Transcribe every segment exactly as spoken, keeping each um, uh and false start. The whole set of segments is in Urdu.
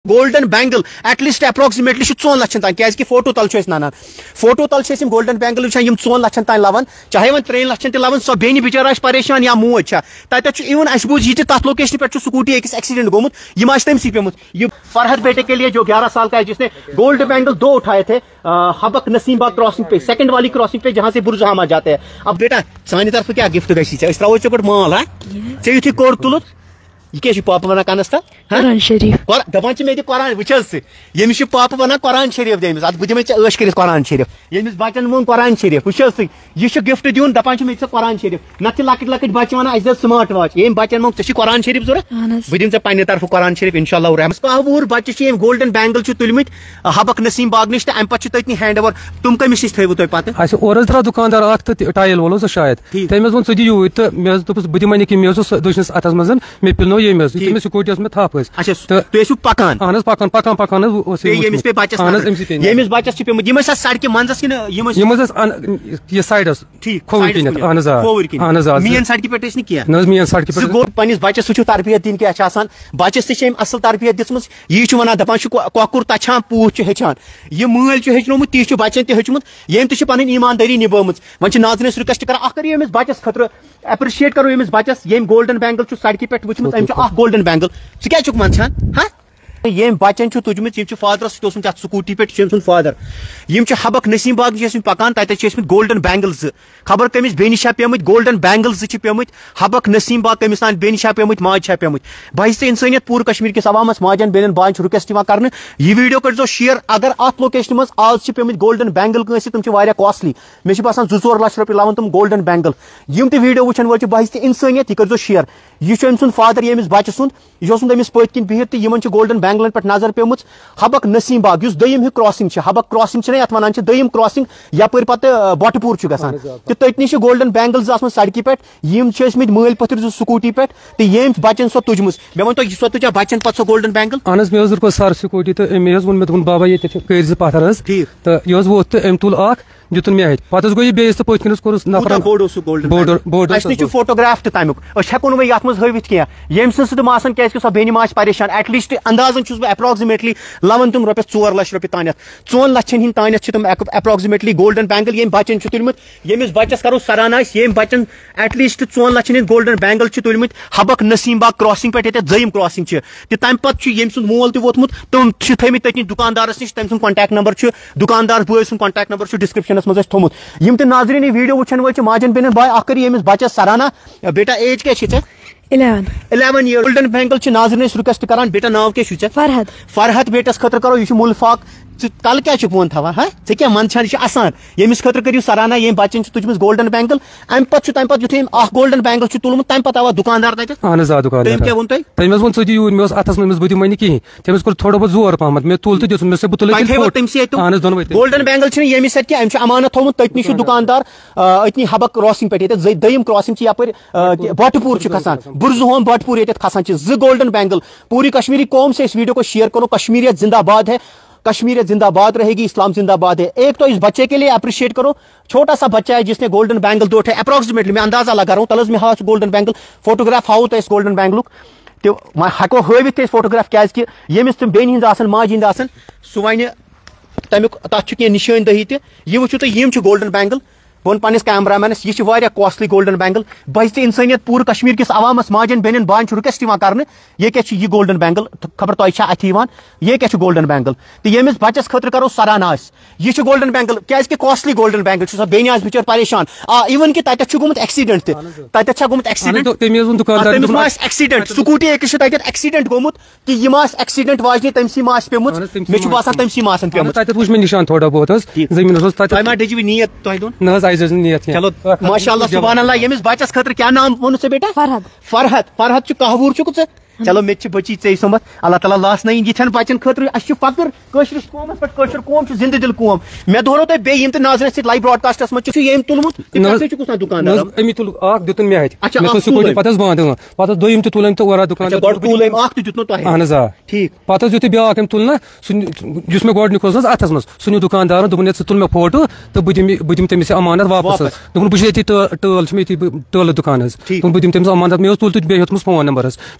golden bangle at least approximately ژۄن لَچھن تام کیازِ فوٹو تل چھُ نانان فوٹو تل چھِ golden bangle وٕچھان یِم ژۄن لَچھن تام لَوان چاہے وۄنۍ ترٛٮ۪ن لَچھن تہِ لَوان سۄ بیٚنہِ بِچٲر آسہِ پریشان یا موج چھےٚ تَتٮ۪تھ چھُ اِوٕن اَسہِ بوٗز یہِ تہِ تَتھ لوکیشنہِ پٮ۪ٹھ چھُ سکوٗٹی أکِس ایکسیڈنٹ گوٚمُت یِم آسہِ تٔمسٕے پیوٚمُت یہِ فرحت بیٹے کے لیے جو گیارہ سال کا ہے جس نے گولڈ بینگل دو اٹھائے تھے حبک نسیم باغ کراسنگ پہ سیکنڈ والی کراسنگ پہ جہاں سے برج احمد جاتے ہیں اب بیٹا سانہِ طرفہٕ کیٛاہ گفٹ گژھی ژےٚ أسۍ ترٛاوو ژےٚ گۄڈٕ مال ہا ژےٚ یُتھُے کوٚر تُلُتھ یہ کیا پاپا ونان کنس تل قرآن شریف دپان مے دِ قرآن وچ حظ ییٚمِس چھُ پاپا ونان قرآن شریف دٔمِس اتھ بہٕ دِمے ژےٚ عٲش کٔرِتھ قرآن شریف ییٚمِس بچن ووٚن قرآن شریف وٕچھ حظ تُہۍ یہِ چھُ گفٹ دیُن دپان چھُ مے ژےٚ قرآن شریف نتہٕ چھِ لۄکٕٹۍ لۄکٕٹۍ بچہِ ونان اَسہِ دِ سمارٹ واچ ییٚمۍ بچن موٚنگ ژےٚ چھُے قرآن شریف ضوٚرتھ بہٕ دِمہٕ ژےٚ پننہِ طرفہٕ قرآن شریف انشاء اللہ رحمت کاہ وُہُر بچہِ چھِ یِم گولڈن بینگل چھِ تُلمٕتۍ حبک نسیم باغ نِش تہٕ امہِ پتہٕ چھُ تٔتنی ہینڈ اوور تِم کٔمِس نِش تھٲیوٕ تُہۍ پتہٕ اَسہِ اور حظ درٛاو دُکاندار اکھ تہٕ ٹایل وول اوس شاید تٔمۍ حظ ووٚن ژٕ دِ یوٗرۍ تہٕ مےٚ حظ دوٚپُس بہٕ دِمے نہٕ کینٛہہ مےٚ حظ اوس دٔچھنِس اتھس منٛز مےٚ پِلنو ییٚمۍ حظ یُتھُے مےٚ سکوٗٹی ٲس مےٚ تھپھ ٲسۍ پکان اہن حظ پکان پکان پکان حظ ییٚمِس پے بچس ییٚمِس بچس چھُ پیوٚمُت یِم ٲسۍ سڑکہِ منٛزس کِنہٕ یِم یِم حظ ٲسۍ یہِ سایڈس کھووٕرۍ کِنٮ۪تھ اہن حظ آ اہن حظ آ مین سڑکہِ پٮ۪ٹھ ٲسۍ نہٕ کینٛہہ نہ حظ مین سڑکہِ پٮ۪ٹھ گوٚو پننِس بچس وٕچھِو تربیت دِنۍ کیٛاہ چھِ آسان بچس تہِ چھِ أمۍ اصل تربیت دِژمٕژ یی چھُ ونان دپان چھُ کۄکُر تچھان پوٗت چھُ ہیٚچھان یہِ مٲلۍ چھُ ہیٚچھنومُت تی چھُ بچن تہِ ہیٚچھمُت ییٚمۍ تہِ چھِ پنٕنۍ ایٖماندٲری نِبٲومٕژ وۄنۍ چھِ ناظریٖن أسۍ رِکویسٹ کران اکھ کٔرِو أمِس بچس خٲطرٕ ایپرِشیٹ کرو أمِس بچس ییٚمۍ گولڈن بینگل چھُ سڑکہِ پٮ۪ٹھ وٕچھمٕژ أمۍ چھُ اکھ گولڈن بینگل ژٕ کیٛازِ چھُکھ منٛدچھان ہا ییٚمۍ بچن چھُ تُجمٕژ یِم چھِ فادرس سۭتۍ اوسمُت یتھ سکوٗٹی پٮ۪ٹھ چھُ أمۍ سُنٛد فادر یِم چھِ حبک نسیم باغ نِش ٲسمٕتۍ پکان تتٮ۪تھ چھِ ٲسمٕتۍ گولڈن بینگل زٕ خبر کٔمِس بیٚنہِ چھا پیٚمٕتۍ گولڈن بینگل زٕ چھِ پیٚمٕتۍ حبک نسیم باغ کٔمِس تانۍ بیٚنہِ چھا پیٚمٕتۍ ماجہِ چھا پیٚمٕتۍ بحث تہٕ اِنسٲنیت پوٗرٕ کشمیٖر کِس عوامس ماجن بیٚنٮ۪ن باین چھُ رِکویسٹ یِوان کرنہٕ یہِ ویٖڈیو کٔرۍزیو شِیر اگر اتھ لوکیشنہِ منٛز آز چھِ پیٚمٕتۍ گولڈن بینگل کٲنٛسہِ تِم چھِ واریاہ کاسٹلی مےٚ چھِ باسان زٕ ژور لچھ رۄپیہِ لون تِم گولڈن بینگل یِم تہِ ویٖڈیو وٕچھن وٲلۍ چھِ بحث تہٕ اِنسٲنیت یہِ کٔرۍزیو شِیر یہِ چھُ أمۍ سُنٛد فادر ییٚمِس بچہٕ سُنٛد یہِ چھُ اوسمُت أمِس پٔتۍ کِنۍ بِہِتھ تہٕ یِمن چھِ گولڈن بینگلن پٮ۪ٹھ نظر پیٚمٕژ حبک نسیم باغ یُس دوٚیِم ہیٚو کراسنگ چھِ حبک کراسنگ چھِنہ یتھ ونان چھِ دوٚیِم کراسنگ یپٲرۍ پتہٕ بۄٹہٕ پوٗر چھُ گژھان تہٕ تٔتنی چھِ گولڈن بینگل زٕ آسمژٕ سڑکہِ پٮ۪ٹھ یِم چھِ ٲسمٕتۍ مٲلۍ پٔتھٕر زٕ سکوٗٹی پٮ۪ٹھ تہٕ ییٚمۍ بچن سۄ تُجمٕژ مےٚ ؤنۍ تو سۄ تُجا بچن پتہٕ سۄ گولڈن بینگل اہن حظ مےٚ حظ رُکٲو سر سکوٗٹی تہٕ أمۍ حظ ووٚن مےٚ دوٚپُن بابا ییٚتہِ چھِ کٔرۍ زٕ پتھر حظ تہٕ یہِ حظ ووت تہٕ أمۍ تُل اکھ دِتُن مےٚ اَتھِ پتہٕ حظ گوٚو یہِ بیٚیِس تہٕ پٔتۍ کِنۍ حظ کوٚرُس نفرن بوٚڑ اوس سُہ گولڈن بوٚڑ اَسہِ نِش چھُ فوٹوگراف تہِ تمیُک أسۍ ہٮ۪کو نہٕ وۄنۍ یتھ منٛز ہٲوِتھ کینٛہہ ییٚمہِ سٕنٛز سۭتۍ آسان کیازِ کہِ سۄ بیٚنہِ ما آسہِ پریشان ایٹ لیٖسٹ اندازن چھُس بہٕ ایپراکزِمیٹلی لون تِم رۄپیس ژور لچھ رۄپیہِ تانٮ۪تھ ژۄن لچھن ہِنٛدۍ تانٮ۪تھ چھِ تِم ایپراکزِمیٹلی گولڈن بینگل ییٚمۍ بچن چھِ تُلمٕتۍ ییٚمِس بچس کرو سران آسہِ ییٚمۍ بچن ایٹ لیٖسٹ ژۄن لچھن ہِنٛدۍ گولڈن بینگل چھِ تُلمٕتۍ حبک نسیم باغ کراسنگ پٮ۪ٹھ ییٚتٮ۪تھ دوٚیِم کراسنگ چھِ تہٕ تمہِ پتہٕ چھُ ییٚمہِ سُنٛد مول تہِ ووتمُت تِم چھِ تھٲیمٕتۍ تٔتنی دُکاندارس نِش تٔمۍ سُنٛد کنٹیکٹ نمبر چھُ دُکاندار بٲے سُنٛد کنٹیکٹ نمبر چھُ ڈسکرپشنس منٛز اَسہِ تھوٚمُت یِم تہِ ناظریٖن یہِ ویٖڈیو وٕچھن وٲلۍ چھِ ماجن بیٚنٮ۪ن باے اکھ کٔرِو ییٚمِس بچس سرانا بیٹا ایج کیٛاہ چھِ ژےٚ eleven eleven year golden bangle چھِ ناظریٖن أسۍ رِکویسٹ کران بیٹا ناو کیٛاہ چھُے ژےٚ فرحت فرحت بیٹس خٲطرٕ کرو یہِ چھُ مُلفاق ژٕ تلہٕ کیٛاہ چھُکھ وۄنۍ تھاوان ہا ژےٚ کیٛاہ منٛدچھان یہِ چھُ آسان ییٚمِس خٲطرٕ کٔرِو سرانا ییٚمۍ بچن چھِ تُجمٕژ گولڈن بینگل امہِ پتہٕ چھُ تمہِ پتہٕ یُتھُے أمۍ اکھ گولڈن بینگل چھُ تُلمُت تمہِ پتہٕ آوا دُکاندار تتٮ۪تھ اہن حظ آ دُکاندار تٔمۍ کیٛاہ ووٚن تۄہہِ تٔمۍ حظ ووٚن ژٕ دِ یوٗرۍ مےٚ اوس اتھس منٛز بہٕ دِمے نہٕ کِہینۍ تٔمۍ حظ کوٚر تھوڑا بہت زور پہمتھ مےٚ تُل تہٕ دِژُن مےٚ بہٕ تُلے اہن حظ دۄنوے گولڈن بینگل چھِنہٕ ییٚمِس اتہِ کینٛہہ أمۍ چھُ امانت تھوٚومُت تٔتنی چھُ دُکاندار أتنی حبک کراسنگ پٮ۪ٹھ ییٚتٮ۪تھ دوٚیِم کراسنگ چھِ یپٲرۍ بۄٹہٕ پوٗر چھُ کھسان برزُہوم بۄٹہٕ پوٗر ییٚتٮ۪تھ کھسان چھِ زٕ گولڈن بینگل پوٗری کشمیری قوم سے اس ویڈیو کو شیئر کرو کشمیریت زندہ باد ہے کشمیریت زندہ باد رہے گی اسلام زندہ باد ہے ایک تو اس بچے کے لیے اپریشیٹ کرو چھوٹا سا بچہ ہے جس نے گولڈن بینگل دو اٹھائے اپروکسیمیٹلی میں اندازہ لگا رہا ہوں تلز میں how golden bangle photograph how تو اس گولڈن بینگلک تو ہیکو ہٲوِتھ تہِ فوٹوگراف کیازِ کہِ ییٚمِس تِم بیٚنہِ ہِنٛدۍ آسان ماجہِ ہِنٛدۍ آسان سُہ وَنہِ تمیُک تتھ چھُ کینٛہہ نِشٲنۍ دٔہی تہِ یہِ وٕچھِو تُہۍ یِم چھِ گولڈن بینگل بہٕ وَنہٕ پننِس کیمرا مینس یہِ چھِ واریاہ کاسٹلی گولڈن بینگل بچ تہٕ اِنسٲنیت پوٗرٕ کشمیٖر کِس عوامس ماجن بیٚنٮ۪ن باین چھُ رِکویسٹ یِوان کرنہٕ یہِ کیٛاہ چھُ یہِ گولڈن بینگل خبر تۄہہِ چھا اَتھِ یِوان یہِ کیٛاہ چھُ گولڈن بینگل تہٕ ییٚمِس بچس خٲطرٕ کرو سرانا آسہِ یہِ چھُ گولڈن بینگل کیازِ کہِ کاسٹلی گولڈن بینگل چھُ سۄ بیٚنہِ آسہِ بِچٲر پریشان آ اِوٕن کہِ تتٮ۪تھ چھُ گوٚمُت ایکسیڈنٹ تہِ تتٮ۪تھ چھا گوٚمُت ایکسیڈنٹ تٔمِس ما آسہِ ایکسیڈنٹ سکوٗٹی أکِس چھُ تتٮ۪تھ ایکسیڈنٹ گوٚمُت کہِ یہِ ما آسہِ ایکسیڈنٹ واجنہِ تٔمسٕے ما آسہِ پیٚمٕژ مےٚ چھُ باسان تٔمسٕے ما آسان پیٚمٕژ تتٮ۪تھ وٕچھ مےٚ نِشان تھوڑا بہت حظ زٔمیٖنس اوس تۄہہِ ما ڈٔجوٕ نیت تۄہہِ دۄن نہ حظ اَسہِ حظ نیت چلو ماشاء اللہ سبحان اللہ ییٚمِس بچس خٲطرٕ کیٛاہ نام ووٚنُتھ ژےٚ بیٹا فرحت فرحت فرحت چھُ کاہ وُہُر چھُکھ ژٕ چلو مےٚ تہِ چھِ بٔچی ژےٚ سُمبتھ اللہ تعالیٰ لاسنٲیِن یِتھٮ۪ن بچن خٲطرٕ اَسہِ چھُ فخر کٲشرِس قومس پٮ۪ٹھ کٲشُر قوم چھُ زندٕ دِل قوم مےٚ دۄہرو تۄہہِ بیٚیہِ یِم تہِ ناظریٖن سۭتۍ لایو براڈکاسٹس منٛز چھُ ییٚمۍ تُلمُت چھُکھ آسان دُکاندار أمی تُل اکھ دِتُن مےٚ اَتھِ پتہٕ حظ بنٛد پتہٕ حظ دوٚیِم تہِ تُل أمۍ تہٕ اورا دُکان گۄڈٕ تُل أمۍ اکھ تہِ دیُتنو تۄہہِ اہن حظ آ ٹھیٖک پتہٕ حظ یُتھُے بیاکھ أمۍ تُل نہ سُہ یُس مےٚ گۄڈٕنیُک اوس نہ حظ اتھس منٛز سُہ نیوٗ دُکاندارن دوٚپُن ہے ژٕ تُل مےٚ فوٹو تہٕ بہٕ دِمہٕ بہٕ دِمہٕ تٔمِس یہِ امانت واپس حظ دوٚپُن بہٕ چھُس ییٚتی ٹٲل چھُ مےٚ ییٚتی ٹٲلہٕ دُکان حظ دوٚپُن بہٕ دِمہٕ تٔمِس امانت مےٚ حظ تُل تہٕ بیٚیہِ ہیوٚتمُس فون نمبر حظ بیٚیہِ تُلمُس فوٹو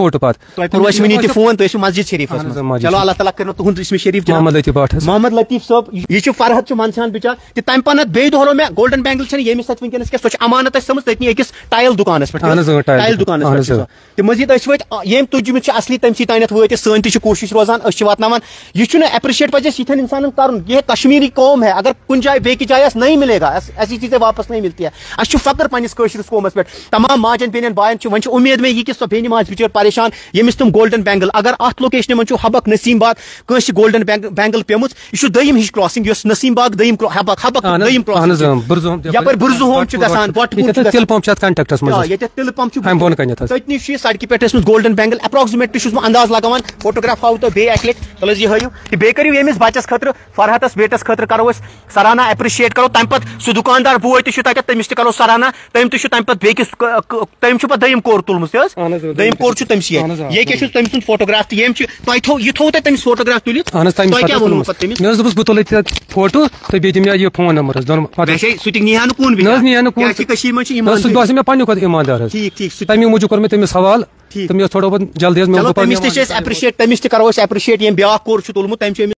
فوٹو پہ فون تھی مسجد شریف چلو اللہ تعالیٰ کر تہد اسم شریف محمد لطیف بٹ محمد لطیف صاحب یہ فرحت منسان بچار تو تمہ پتہ بیٚیہِ دۄہلو مےٚ گولڈن بینگل ییٚمِس تتہِ ونکیٚنس کیٛاہ سۄ چھِ امانت اسہِ تھٲمٕژ تٔتنی أکِس ٹایل دُکانس پٮ۪ٹھ ٹایل دُکانس پٮ۪ٹھ تہٕ مزیٖد أسۍ وٲتۍ ییٚمۍ تُجمٕتۍ چھِ اصلی تٔمسٕے تانٮ۪تھ وٲتۍ أسۍ سٲنۍ تہِ چھِ کوٗشِش روزان أسۍ چھِ واتناوان یہِ چھُنہٕ ایپرِشیٹ پزِ اَسہِ یِتھٮ۪ن انسانن کرُن یہ کشمیری قوم ہے اگر کُنہِ جایہِ بیٚکہِ جایہِ اَسہِ نہیں ملے گا ایسی چیزیں واپس نہیں ملتی ہے اَسہِ چھُ فخر پننِس کٲشرِس قومس پٮ۪ٹھ تمام ماجن بیٚنٮ۪ن بایَن چھِ وۄنۍ چھِ اُمید مےٚ یہِ کہِ سۄ بیٚنہِ ما آسہِ بِچٲر پریشان ییٚمِس تِم گولڈن بینگل اگر اتھ لوکیشنہِ منٛز چھُ حبک نسیٖم باغ کٲنٛسہِ گولڈن بینگل پیمٕژ یہِ چھُ دٔیِم ہِش کراسنگ یۄس نسیٖم باغ دٔیِم حبک حبک دٔیِم کراسنگ یپٲرۍ بُرزٕہوم چھُ گژھان تِلہٕ پمپ چھُ اتھ کنٹیکٹس منٛز ییٚتٮ۪تھ تِلہٕ پمپ چھُ تٔتنی چھُ یہِ سڑکہِ پٮ۪ٹھ ٲسمٕژ گولڈن بینگل ایپراکسِمیٹلی چھُس بہٕ انداز لگاوان فوٹوگراف ہاوو تۄہہِ بیٚیہِ اکہِ لٹہِ تُل حظ یہِ ہٲیِو تہٕ بیٚیہِ کٔرِو ییٚمِس بچس خٲطرٕ فرحتس بیٹس خٲطرٕ کرو أسۍ سراہنا ایپرِشیٹ کرو تمہِ پتہٕ سُہ دُکاندار بوے تہِ چھُ تتٮ۪تھ تٔمِس تہِ کرو سراہنا تٔمۍ تہِ چھُ تمہِ پتہٕ بیٚکِس تٔمۍ چھُ پتہٕ دٔیِم کور تُلمٕژ تہِ حظ دٔیِم کور چھُ تٔمِسٕے یہِ کیٛاہ چھُ تٔمۍ سُنٛد فوٹوگراف تہِ ییٚمۍ چھُ تۄہہِ تھوٚو یہِ تھوٚو تۄہہِ تٔمِس فوٹوگراف تُلِتھ تۄہہِ کیٛاہ ووٚنوٕ پتہٕ تٔمِس مےٚ اوس دوٚپُس بہٕ تُلے ژےٚ فوٹو تہٕ بیٚیہِ دِ مےٚ یہِ فون نمبر حظ سُہ تہِ نیٖہا نہٕ کُن نہ حظ نیٖہا نہٕ کُن کٔشیٖرِ منٛز چھِ سُہ باسیو مےٚ پننہِ کھۄتہٕ ایٖماندار حظ ٹھیٖک ٹھیٖک تمی موٗجوٗب کوٚر مےٚ تٔمِس حوالہٕ تہٕ مےٚ اوس تھوڑا بہت جلدی حظ تٔمِس تہِ چھِ أسۍ ایپرِشیٹ تٔمِس تہِ کرو أسۍ ایپرِشیٹ ییٚمۍ بیٛاکھ کور چھُ تُلمُت تٔمۍ چھُ